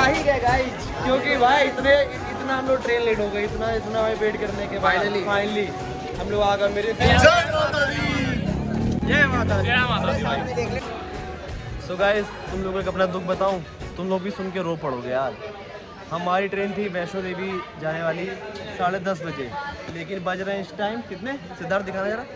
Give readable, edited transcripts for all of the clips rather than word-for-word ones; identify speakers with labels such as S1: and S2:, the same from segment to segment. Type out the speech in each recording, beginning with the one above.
S1: ही गए गाइस, क्योंकि भाई इतना हम लोग ट्रेन लेट हो गए, इतना भाई वेट करने के बाद फाइनली हम लोग आ गए। मेरे जय माता दी। सो गाइस, तुम लोगों को अपना दुख बताऊं, तुम लोग भी सुन के रो पड़ोगे यार। हमारी ट्रेन थी वैष्णो देवी जाने वाली 10:30 बजे, लेकिन बज रहे हैं इस टाइम कितने? सिद्धार्थ दिखाना जरा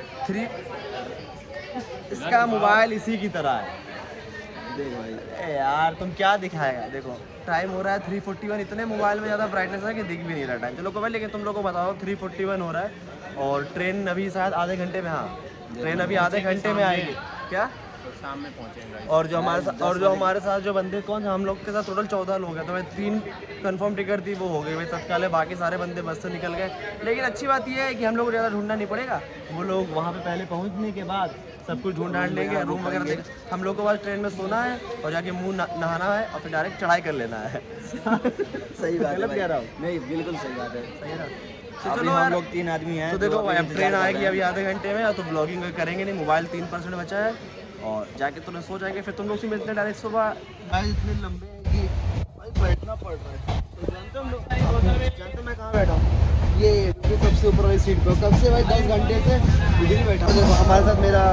S1: 3। इसका मोबाइल इसी की तरह है, देखो भाई। यार तुम क्या दिखाएगा, देखो टाइम हो रहा है 3:41। इतने मोबाइल में ज़्यादा ब्राइटनेस है कि दिख भी नहीं रहा टाइम। चलो कोई, लेकिन तुम लोग को बताओ 3:41 हो रहा है और ट्रेन अभी शायद आधे घंटे में, हाँ ट्रेन अभी आधे घंटे में आएगी। क्या
S2: शाम में पहुंचेंगे।
S1: और जो हमारे साथ जो बंदे कौन, हम लोग के साथ टोटल 14 लोग हैं, तो भाई 3 कंफर्म टिकट थी वो हो गई भाई तत्काल। बाकी सारे बंदे बस से निकल गए। लेकिन अच्छी बात ये है कि हम लोग को ज़्यादा ढूंढना नहीं पड़ेगा। वो लोग वहाँ पे पहले पहुँचने के बाद सब कुछ ढूंढ ढांड लेंगे, रूम वगैरह देख। हम लोग को बस ट्रेन में सोना है और जाके मुँह नहाना है और फिर डायरेक्ट चढ़ाई कर लेना है।
S3: सही बात है,
S1: कह रहा हूँ?
S3: नहीं बिल्कुल सही बात है।
S1: सही है ना?
S3: अभी हम लोग 3 आदमी हैं,
S1: तो देखो अब ट्रेन आएगी अभी आधे घंटे में, तो ब्लॉगिंग करेंगे नहीं, मोबाइल 3% बचा है और जाके तुम सो जाएंगे। फिर तुम लोग से मिलते हैं डायरेक्ट सुबह। भाई इतने लंबे हैं कि भाई बैठना पड़ रहा है। तो जानते हो जानते मैं कहाँ बैठा हूँ? ये सबसे ऊपर वाली सीट पर कब से भाई 10 घंटे से इधर ही बैठा हूँ। देखो हमारे साथ मेरा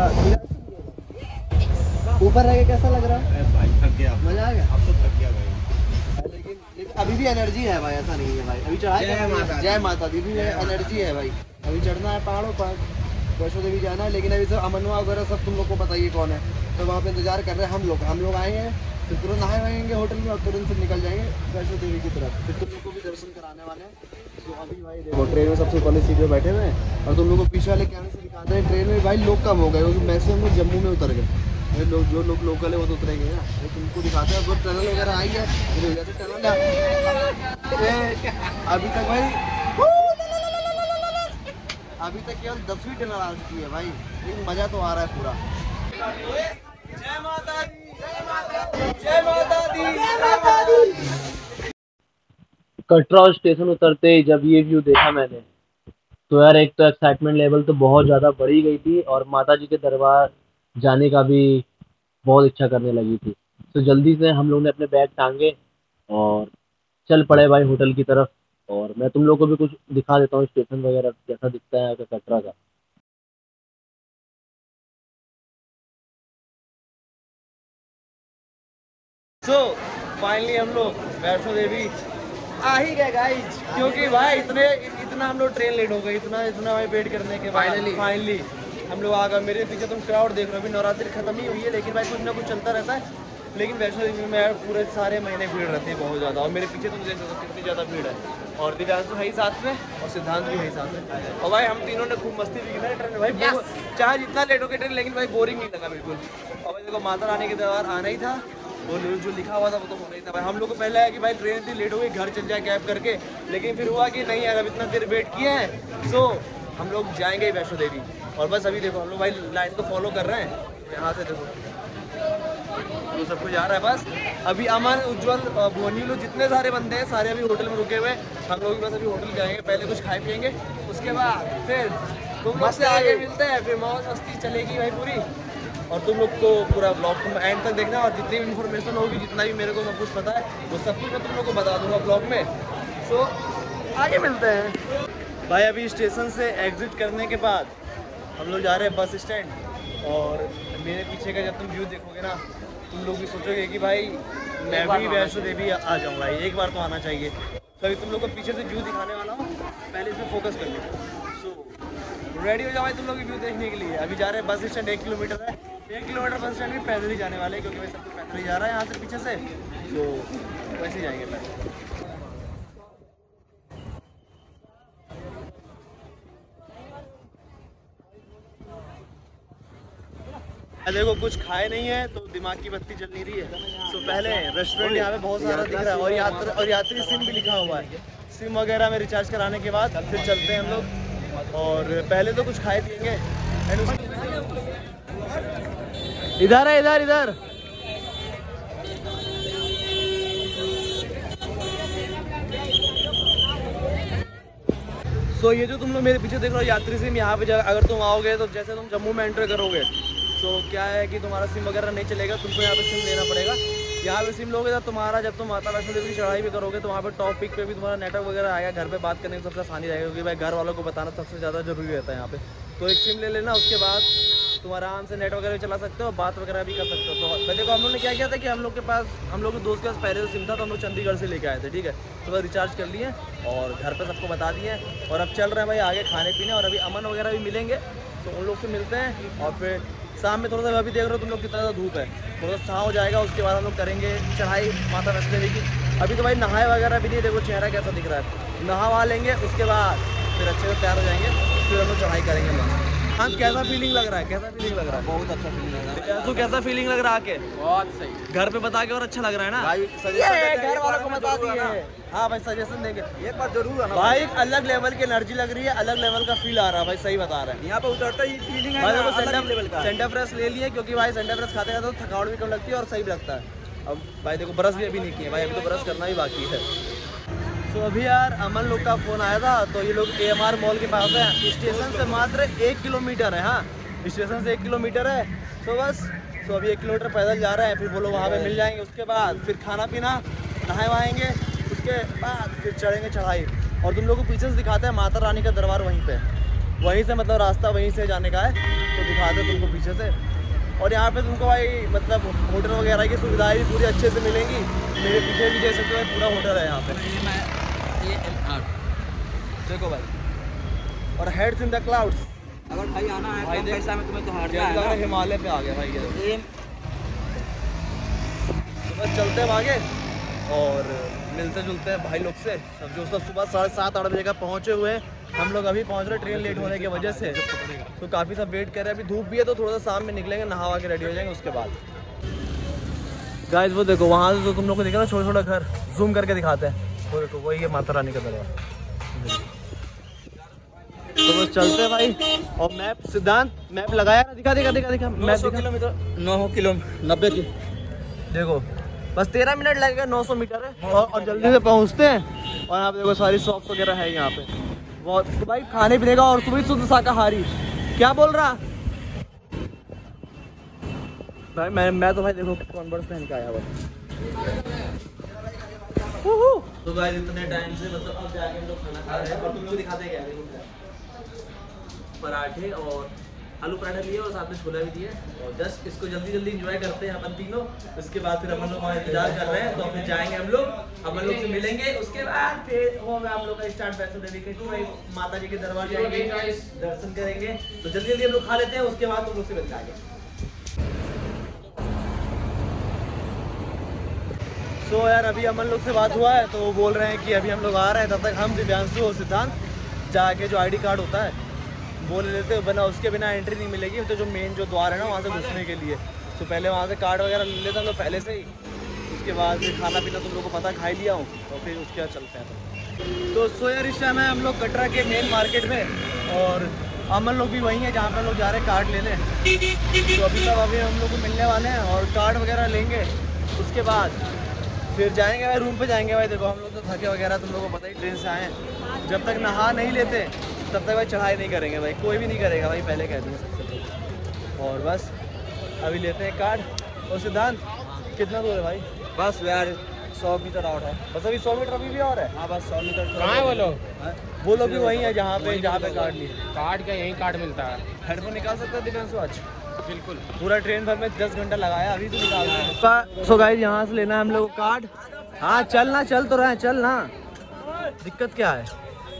S1: ऊपर रह के कैसा लग रहा है भाई? थक गया, मजा आ गया। अब तो थक गया भाई, लेकिन अभी भी एनर्जी है भाई, ऐसा नहीं है भाई। अभी चढ़ाई जय माता दी भी एनर्जी है भाई। अभी चढ़ना है पहाड़ों पर, वैष्णो देवी जाना है। लेकिन अभी सब अमनवा वगैरह सब तुम लोग को बताइए कौन है, तो वहाँ पे इंतजार कर रहे हैं। हम लोग आए हैं, फिर तुरंत नहाए वाएंगे होटल में और तुरंत फिर निकल जाएंगे वैष्णो देवी की तरफ। फिर तुम लोग को भी दर्शन कराने वाले हैं। तो अभी भाई देखो ट्रेन में सबसे पहले सीट पे बैठे हुए हैं और तुम लोग को पीछे वाले कैमरे से दिखाते हैं। ट्रेन में भाई लोग कम हो गए क्योंकि मैक्सिमम लोग जम्मू में उतर गए। लोग जो लोग लोकल है वो तो उतरेंगे ना, तो तुमको दिखाते हैं। टनल वगैरह आई है, जैसे टनल अभी तक भाई अभी तक केवल 10वीं टनल आ चुकी है भाई, लेकिन मजा तो आ रहा है पूरा। जय माता दी, जय माता दी, जय माता दी, जय माता दी।
S4: कटरा स्टेशन उतरते ही जब ये व्यू देखा मैंने, तो यार एक तो एक्साइटमेंट लेवल तो बहुत ज़्यादा बढ़ी गई थी और माता जी के दरबार जाने का भी बहुत इच्छा करने लगी थी। तो जल्दी से हम लोग ने अपने बैग टांगे और चल पड़े भाई होटल की तरफ। और मैं तुम लोग को भी कुछ दिखा देता हूँ स्टेशन वगैरह कैसा दिखता है कटरा का।
S1: सो फाइनली हम लोग वैष्णो देवी आ ही गए गाइज, क्योंकि भाई इतना हम लोग ट्रेन लेट हो गई, इतना भाई वेट करने के बाद फाइनली हम लोग आ गए। मेरे पीछे तुम क्राउड देख रहे हो, अभी नवरात्रि खत्म ही हुई है, लेकिन भाई कुछ ना कुछ चलता रहता है। लेकिन वैष्णो देवी में यार पूरे सारे महीने भीड़ रहती है बहुत ज़्यादा। और मेरे पीछे तुम देख सकते हो कितनी ज़्यादा भीड़ है। और दिव्यांशु है ही साथ में और सिद्धांत भी है ही साथ में। और भाई हम तीनों ने खूब मस्ती भी की ना ट्रेन में भाई। चाहे जितना लेट हो गया ट्रेन, लेकिन भाई बोरिंग नहीं लगा बिल्कुल। और भाई देखो माता रानी के दरबार आना ही था, वो जो लिखा हुआ था वो तो होना ही था भाई। हम लोग को पहले है कि भाई ट्रेन इतनी लेट हो गई, घर चल जाए कैब करके, लेकिन फिर हुआ कि नहीं यार अब इतना देर वेट किया है, सो हम लोग जाएंगे ही वैष्णो देवी। और बस अभी देखो हम लोग भाई लाइन को फॉलो कर रहे हैं। यहाँ से देखो तो सब कुछ आ रहा है। बस अभी अमन, उज्जवल, भोनी लोग जितने सारे बंदे हैं सारे अभी होटल में रुके हुए हैं। हम लोग बस अभी होटल जाएंगे, पहले कुछ खाए पियेंगे, उसके बाद फिर तुम लोग से आगे मिलते हैं। फिर मौज मस्ती चलेगी भाई पूरी। और तुम लोग को पूरा ब्लॉग तुम एंड तक देखना। और जितनी भी इन्फॉर्मेशन होगी, जितना भी मेरे को सब कुछ पता है, वो सब कुछ मैं तुम लोग को बता दूंगा ब्लॉग में। सो आगे मिलते हैं भाई। अभी स्टेशन से एग्जिट करने के बाद हम लोग जा रहे हैं बस स्टैंड। और मेरे पीछे का जब तुम व्यू देखोगे ना, तुम लोग भी सोचोगे कि भाई मैं भी वैष्णो देवी आ जाऊँ भाई, एक बार तो आना चाहिए। तो अभी तुम लोग को पीछे से व्यू दिखाने वाला हूँ, पहले इसमें फोकस कर लो। सो रेडी हो जाओ भाई तुम लोग व्यू देखने के लिए। अभी जा रहे हैं बस स्टैंड, 1 किलोमीटर है। 1 किलोमीटर बस स्टैंड भी पैदल ही जाने वाले हैं, क्योंकि भाई सब कुछ पैदल ही जा रहा है यहाँ से पीछे से, तो वैसे ही जाएंगे पैदल। देखो कुछ खाए नहीं है तो दिमाग की बत्ती जल नहीं रही है। तो पहले रेस्टोरेंट यहाँ पे बहुत सारा दिख रहा है और यात्री सिम भी लिखा हुआ है। सिम वगैरह में रिचार्ज कराने के बाद फिर चलते हैं हम लोग। और पहले तो कुछ खाए पियेंगे। इधर है, इधर इधर। सो ये जो तुम लोग मेरे पीछे देख रहे हो यात्री सिम, यहाँ पे अगर तुम आओगे तो जैसे तुम जम्मू में एंटर करोगे तो क्या है कि तुम्हारा सिम वगैरह नहीं चलेगा, तुमको यहाँ पे सिम लेना पड़ेगा। यहाँ पे सिम लोगे तो तुम्हारा जब तुम माता वैष्णो देवी की चढ़ाई भी करोगे तो वहाँ पे टॉपिक पे भी तुम्हारा नेटवर्क वगैरह आएगा, घर पे बात करने में सबसे आसानी रहेगा, क्योंकि भाई घर वालों को बताना सबसे ज़्यादा जरूरी रहता है यहाँ पे। तो एक सिम ले लेना, उसके बाद तुम आराम से नेट वगैरह चला सकते हो, बात वगैरह भी कर सकते हो। तो देखो हम लोग ने क्या किया था कि हम लोग के दोस्त के पास पहले से सिम था, तो हम लोग चंडीगढ़ से लेके आए थे, ठीक है। तो बस रिचार्ज कर लिए और घर पे सबको बता दिए और अब चल रहे हैं भाई आगे खाने पीने। और अभी अमन वगैरह भी मिलेंगे, तो उन लोग से मिलते हैं। और फिर शाम में थोड़ा सा अभी देख रहे हो तुम लोग कितना ज़्यादा धूप है, थोड़ा सा छाँव हो जाएगा, उसके बाद हम लोग करेंगे चढ़ाई माता वैष्णो देवी की। अभी तो भाई नहाए वगैरह भी नहीं, देखो चेहरा कैसा दिख रहा है। नहा वहा लेंगे, उसके बाद फिर अच्छे से तैयार हो जाएंगे, फिर हम लोग चढ़ाई करेंगे। हाँ, कैसा फीलिंग लग रहा है? कैसा फीलिंग लग रहा है?
S3: बहुत अच्छा फीलिंग लग रहा है।
S1: तो कैसा फीलिंग लग रहा है आके?
S3: बहुत सही।
S1: घर पे बता के और अच्छा लग रहा है ना
S3: भाई
S1: घर वालों को बता दिए। हाँ भाई सजेशन देंगे,
S3: एक बार जरूर आना
S1: भाई। अलग लेवल की एनर्जी लग रही है, अलग लेवल का फील आ रहा है भाई, सही बता रहे हैं।
S3: यहाँ पे उतरता ही फीलिंग है
S1: भाई
S3: ना,
S1: देखो
S3: अलग लेवल का।
S1: सेंटा फ्रेश ले लिए, क्योंकि भाई सेंटा फ्रेश खाते हैं तो थकावट भी कम लगती है और सही भी लगता है। अब भाई देखो ब्रश भी अभी नहीं किए भाई, अभी तो ब्रश करना ही बाकी है। तो अभी यार अमन लोग का फ़ोन आया था, तो ये लोग AMR मॉल के पास है, स्टेशन से मात्र 1 किलोमीटर है। हाँ, स्टेशन से 1 किलोमीटर है। तो बस तो अभी 1 किलोमीटर पैदल जा रहे हैं, फिर वो लोग वहाँ पे मिल जाएंगे। उसके बाद फिर खाना पीना, नहाए वहाएंगे, उसके बाद फिर चढ़ेंगे चढ़ाई। और तुम लोग को पीछे से दिखाते हैं माता रानी का दरबार, वहीं से मतलब रास्ता वहीं से जाने का है, तो दिखाते हैं तुमको पीछे से। और यहाँ पे तुमको भाई मतलब होटल वगैरह की सुविधाएं भी पूरी अच्छे से मिलेंगी। मेरे पीछे भी देख सकते हो पूरा होटल है यहाँ पे, देखो भाई। और हेड्स इन द क्लाउड्स,
S3: अगर भाई आना है
S1: भाई
S3: कम पैसा में तुम्हें तो हार
S1: जाएगा, हिमालय पे आ गया भाई ये। तो बस चलते हैं आगे और मिलते जुलते हैं भाई लोग से सब, जो सब सुबह 7:30-8 बजे का पहुँचे हुए हैं। हम लोग अभी पहुँच रहे, ट्रेन लेट होने की वजह से, तो काफ़ी सब वेट कर रहे हैं। अभी धूप भी है तो थोड़ा सा शाम में निकलेंगे, नहा के रेडी हो जाएंगे। उसके बाद गाइस वो देखो वहाँ से तो तुम लोग को दिखा ना छोटा छोटा घर, जूम करके दिखाते हैं, वो देखो वही है माता रानी का दरबार। तो बस चलते हैं भाई। और मैप सिद्धांत मैप लगाया ना, दिखा मैप
S3: 900 किलोमीटर 9 किलो 90 की,
S1: देखो बस 13 मिनट लगेगा, 900 मीटर है। और जल्दी से पहुंचते हैं। और यहाँ पे देखो सारी शॉप्स वगैरह है यहाँ पे बहुत। तो भाई खाने पीने का, और सुबह शुद्ध शाकाहारी। क्या बोल रहा भाई? मैं तो भाई देखो कॉन्वर्स पहन के आया हुआ। तो गाइस इतने टाइम से मतलब अब जाके हम लोग खाना खा रहे हैं। और तुम लोग दिखाते हैं क्या? देखो पराठे और आलू पराठा लिए और साथ में छोला भी दिए। और जस्ट इसको जल्दी जल्दी एंजॉय करते हैं अपन तीनों। उसके बाद फिर हम लोग वहाँ इंतजार कर रहे हैं, तो फिर जाएंगे हम लोग से मिलेंगे। उसके बाद फिर होगा हम लोग का स्टार्ट वैष्णो देवी के टूर, माता जी के दरबार जाएंगे, दर्शन करेंगे। तो जल्दी जल्दी हम लोग खा लेते हैं, उसके बाद तुम लोग से मिल जाएंगे। तो यार अभी अमन लोग से बात हुआ है, तो वो बोल रहे हैं कि अभी हम लोग आ रहे हैं, तब तक हम दिव्यांशु और सिद्धांत जाके जो ID कार्ड होता है वो ले लेते हैं, बना उसके बिना एंट्री नहीं मिलेगी। तो जो मेन जो द्वार है ना वहाँ से घुसने के लिए, तो पहले वहाँ से कार्ड वगैरह ले लेते हैं हम लोग पहले से ही। उसके बाद फिर खाना पीना तुम लोग को पता खा लिया हूँ, तो फिर उसके बाद चलते हैं। तो सो यार इस टाइम है हम लोग कटरा के मेन मार्केट में, और अमन लोग भी वहीं है जहाँ पर हम लोग जा रहे हैं कार्ड लेने। तो अभी हम लोग को मिलने वाले हैं और कार्ड वगैरह लेंगे। उसके बाद फिर जाएंगे भाई रूम पे जाएंगे। भाई देखो हम लोग तो थके वगैरह, तुम लोगों को पता ही ट्रेन से आए हैं। जब तक नहा नहीं लेते तब तक भाई चढ़ाई नहीं करेंगे भाई, कोई भी नहीं करेगा भाई, पहले कह दूँ सबसे पहले। और बस अभी लेते हैं कार्ड। और सिद्धांत कितना दूर है भाई?
S3: बस यार 100 मीटर और है,
S1: बस अभी 100 मीटर अभी भी और है।
S3: हाँ बस 100 मीटर।
S2: कहाँ है वो लोग?
S1: वो लोग भी वहीं है जहाँ पे कार्ड लिए।
S2: कार्ड का यही कार्ड मिलता है।
S1: हेडफोन निकाल सकते हैं दिव्यांशु आज?
S2: बिल्कुल।
S1: पूरा ट्रेन भर में 10 घंटा लगाया, अभी तो निकाल रहे। सो गाइस यहाँ से लेना है हम लोग कार्ड। हाँ चल तो रहे हैं, चल ना, दिक्कत क्या है?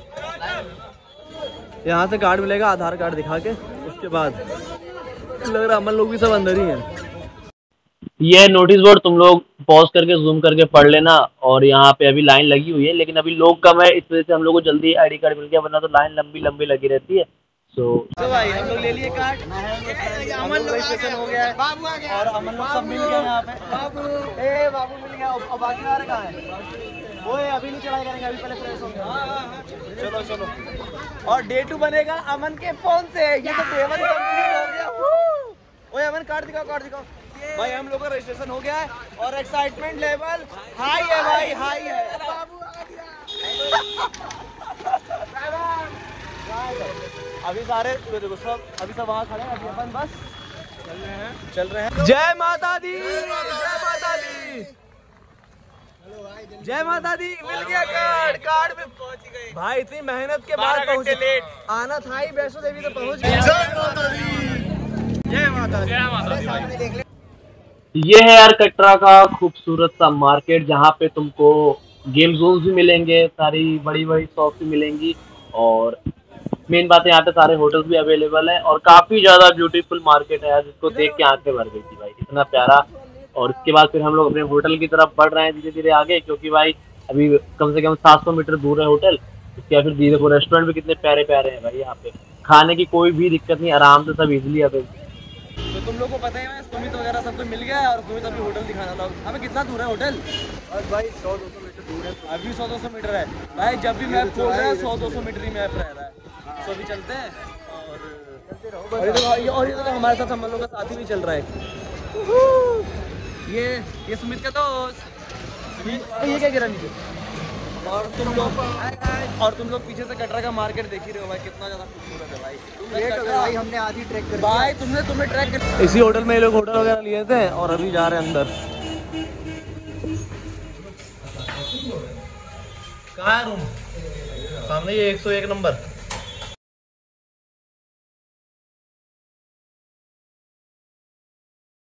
S1: यहाँ से कार्ड मिलेगा, आधार कार्ड दिखा के। उसके बाद लग रहा है अमन लोग भी सब अंदर ही हैं।
S4: ये नोटिस बोर्ड तुम लोग पॉज करके जूम करके पढ़ लेना। और यहाँ पे अभी लाइन लगी हुई है, लेकिन अभी लोग कम है, इस वजह से हम लोग को जल्दी ID कार्ड मिल गया, वरना तो लाइन लंबी लगी रहती है। तो
S1: भाई हम लोग ले लिए कार्ड, अमन लोग रजिस्ट्रेशन हो गया है और अमन लोग सब मिल गए यहाँ पे। बाबू मिल गया। और बाकी आ रहे कहाँ है? वो अभी नहीं चढ़ाई करेंगे, अभी पहले फ्रेश होंगे। चलो। और Day 2 बनेगा अमन के फोन से। ये तो Day 1 कंप्लीट हो गया। ओए अमन कार्ड दिखाओ। भाई हम लोग का रजिस्ट्रेशन हो गया है और एक्साइटमेंट लेवल हाई है भाई, हाई है। बाबू आ गया। अभी सारे देखो सब, अभी सब वहाँ खड़े हैं। अभी अपन बस चल रहे हैं। जय माता दी, जय माता दी, जय माता दी। मिल गया कार्ड में पहुंच गए भाई। इतनी मेहनत के बाद पहुंचे। लेट आना था ही, वैष्णो देवी तो पहुंच गए। जय माता दी, जय माता दी, जय माता दी।
S4: ये है यार कटरा का खूबसूरत सा मार्केट, जहाँ पे तुमको गेम जोन्स भी मिलेंगे, सारी बड़ी बड़ी शॉप भी मिलेंगी, और मेन बात है यहाँ पे सारे होटल्स भी अवेलेबल है, और काफी ज्यादा ब्यूटीफुल मार्केट है यार, जिसको देख के आंखें भर गई थी भाई, इतना प्यारा। और इसके बाद फिर हम लोग अपने होटल की तरफ बढ़ रहे हैं धीरे धीरे आगे, क्योंकि भाई अभी कम से कम 700 मीटर दूर है होटल। उसके बाद फिर धीरे को रेस्टोरेंट भी कितने प्यारे प्यारे हैं भाई, यहाँ पे खाने की कोई भी दिक्कत नहीं, आराम से सब इजिली अवेलेबल।
S1: तो तुम लोग को पता ही है, सुमित वगैरह सबको मिल गया है, और सुमित अभी होटल दिखाना था हमें। कितना दूर है होटल? और भाई 100-200 मीटर दूर है। अभी 100-200 मीटर है भाई। जब भी मैप खोल रहा है 100-200 मीटर ही मैप रह रहा है। तो अभी चलते हैं और ये तो हमारे साथ हम लोगों का साथी भी चल रहा है। ये सुमित का दोस्त। ये क्या गिरा नीचे? और तुम लोग पीछे से कटरा का मार्केट देख ही रहे हो भाई, कितना ज्यादा खूबसूरत है भाई। भाई हमने आधी ट्रैक कर भाई, तुमने ट्रैक कर। इसी होटल में ये लोग होटल वगैरह लिए थे, और अभी जा रहे हैं अंदर। कहाँ है रूम? सामने ये 101 नंबर।